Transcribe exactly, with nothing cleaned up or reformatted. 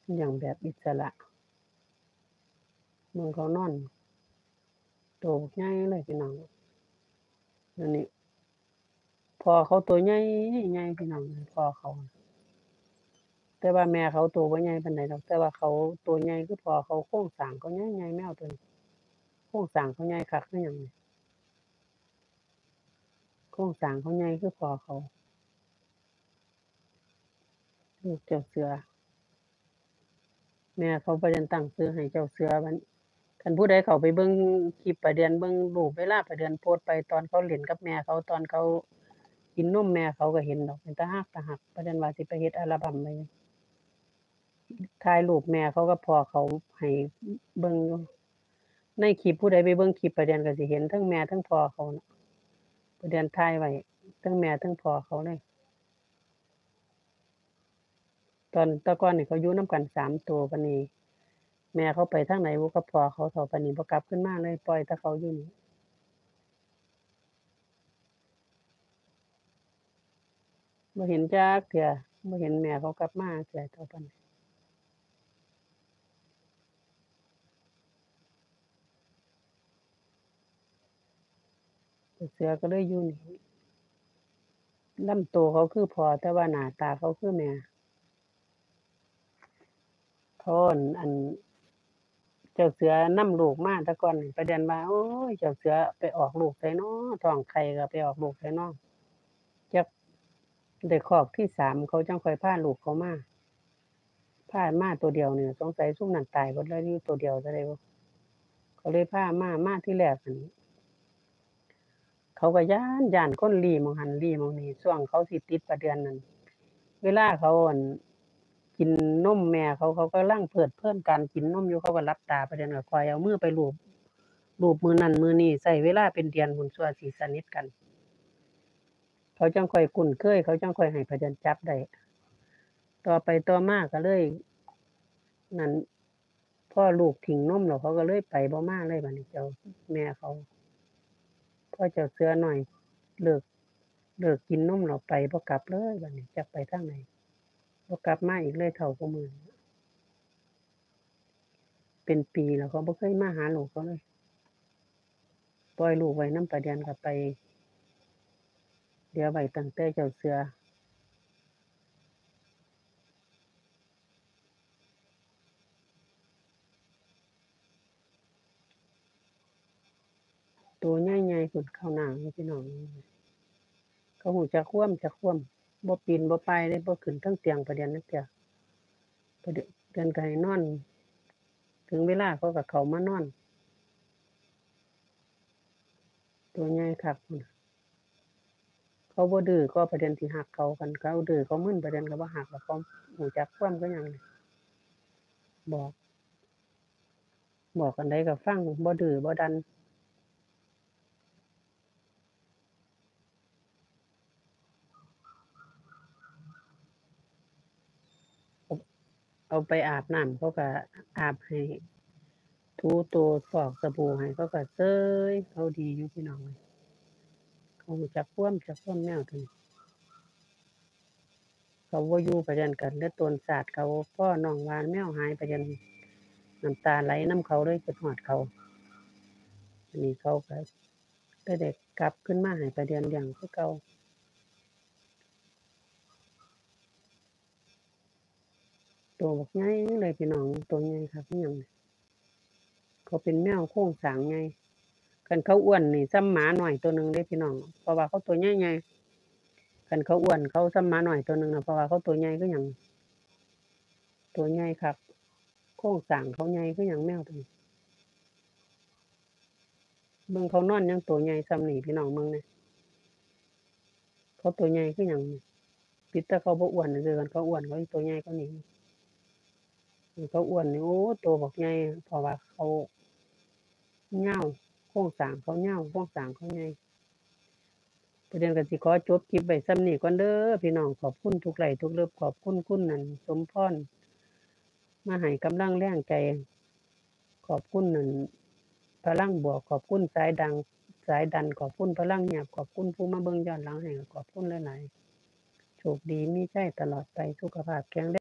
เลี้ยงแบบอิสระเบิ่งเขานอนโตบักใหญ่เลยพี่น้องอันนี้พ่อเขาตัวใหญ่ใหญ่พี่น้องพ่อเขาแต่ว่าแม่เขาตัวบ่ใหญ่ปานใดดอกแต่ว่าเขาตัวใหญ่คือพ่อเขาโครงสร้างเขาใหญ่ๆแมวตัวนี้โครงสร้างเขาใหญ่คักคือหยังนี่โครงสร้างเขาใหญ่คือพ่อเขาลูกเจ้าเสือแม่เขาบ่ได้ตั้งชื่อให้เจ้าเสือบัดคันผู้ใดเข้าไปเบิ่งคลิปป้าเดือนเบิ่งรูปเวลาป้าเดือนโพสต์ไปตอนเขาเล่นกับแม่เขาตอนเขากินนมแม่เขาก็เห็นดอกเป็นตารักตารักป้าเดือนว่าสิไปเฮ็ดอัลบัมไว้ถ่ายรูปแม่เขากับพ่อเขาให้เบิ่งอยู่ในคลิปผู้ใดไปเบิ่งคลิปป้าเดือนก็สิเห็นเทิงแม่เทิงพ่อเขาน่ะป้าเดือนถ่ายไว้เทิงแม่เทิงพ่อเขาเลยตอนแต่ก่อนนี่เขาอยู่นำกันสามตัวบัดนี้แม่เขาไปทางไหนบ่กับพ่อเขาเฒ่าปานนี้บ่กลับคืนมาเลยปล่อยแต่เขาอยู่นี่บ่เห็นจักเทื่อบ่เห็นแม่เขากลับมาเทื่อเฒ่าปานนี้เสือก็เลยอยู่นี่ลำตัวเขาคือพ่อแต่ว่าหน้าตาเขาคือแม่เขาอั่นอั่นเจ้าเสือนำลูกมาแต่ก่อนนี่ป้าเดือนว่าโอ๊ยเจ้าเสือไปออกลูกไสน้อท้องไข่ก็ไปออกลูกไสน้อจักได้คอกที่สามเขาจังค่อยพาลูกเขามาพามาตัวเดียวนี่สงสัยซุมนั้นตายเบิดเลยอยู่ตัวเดียวซะได้บ่เขาเลยพามามาที่แรกนั่นเขาก็ย้านย้านคนลี้หม้องหั้นลี้หม้องนี้ช่วงเขาสิติดป้าเดือนนั่นเวลาเขาอั่นกินนมแม่เขาเขากำลังเพลิดเพลินการกินนมอยู่เขาก็หลับตาป้าเดือนก็คอยเอามือไปลูบลูบมื้อนั้นมื้อนี้ใช้เวลาเป็นเดือนพู้นสั่วสิสนิทกันเขาจังค่อยคุ้นเคยเขาจังค่อยให้ป้าเดือนจับได้ต่อไปต่อมาก็เลยนั่นพอลูกทิ้งนมแล้วเขาก็เลยไปบ่มาเลยบัดนี้เจ้าแม่เขาพอเจ้าเสือน้อยเลิกเลิกกินนมแล้วไปบ่กลับเลยบัดนี้จักไปทางไหนบ่กลับมาอีกเลยเท่าซุมื้อนี้เป็นปีแล้วเขาบ่เคยมาหาลูกเขาเลยปล่อยลูกไว้นำป้าเดือนก็ไปเหลือไว้ตั้งแต่เจ้าเสือตัวใหญ่ๆพู้นเข้าหน้าเลยพี่น้องเขารู้จักความจักความบ่ปีนบ่ป่ายเลยบ่ขึ้นเทิงเตียงป้าเดือนจักเทื่อป้าเดือนเดือนก็ให้นอนถึงเวลาเขาก็เข้ามานอนตัวใหญ่คักพู้นเขาบ่ดื้อก็ป้าเดือนสิรักเขาคันเขาดื้อเขามึนป้าเดือนก็บ่รักดอกเขารู้จักความคือหยังบอกบอกอันใดก็ฟังบ่ดื้อบ่ดันเอาไปอาบน้ำเขาก็อาบให้ถูตัวฟอกสบู่ให้เขาก็เชยเขาดีอยู่พี่น้องเอ้ยเขารู้จักความจักความแมวตัวนี้เขาบ่อยู่ป้าเดือนก็เลยต้นชาดเขาพ้อน้องว่าแมวหายป้าเดือนน้ำตาไหลนำเขาเลยคิดฮอดเขาอันนี้เขาก็เลยได้กลับคืนมาให้ป้าเดือนเลี้ยงคือเก่าตัวบักใหญ่เลยพี่น้องตัวใหญ่คักคือหยังนี่เขาเป็นแมวโครงสร้างใหญ่คันเขาอ้วนนี่ส่ำหมาน้อยตัวหนึ่งเดะพี่น้องเพราะว่าเขาตัวใหญ่ๆคันเขาอ้วนเขาส่ำหมาน้อยตัวหนึ่งน่ะเพราะว่าเขาตัวใหญ่คือหยังตัวใหญ่คักโครงสร้างเขาใหญ่คือหยังแมวตัวนี้เบิ่งเขานอนยังตัวใหญ่ส่ำนี้พี่น้องเบิ่งแหน่เขาตัวใหญ่คือหยังผิดแต่เขาบ่อ้วนซื่อๆคันเขาอ้วนเขาสิตัวใหญ่กว่านี้คันเขาอ้วนนี่โอ้ตัวบักใหญ่เพราะว่าเขายาวโครงสร้างเขายาวโครงสร้างเขาใหญ่ประเด็นก็สิขอจบคลิปไว้ส่ำนี้ก่อนเด้อพี่น้องขอบคุณทุกไลก์ทุกเลิฟขอบคุณคุณนั่นสมพรมาให้กำลังแรงใจขอบคุณนั่นพลังบวกขอบคุณสายดังสายดันขอบคุณพลังเงียบขอบคุณผู้มาเบิ่งย้อนหลังให้ขอบคุณหลายๆโชคดีมีชัยตลอดไปสุขภาพแข็งแรง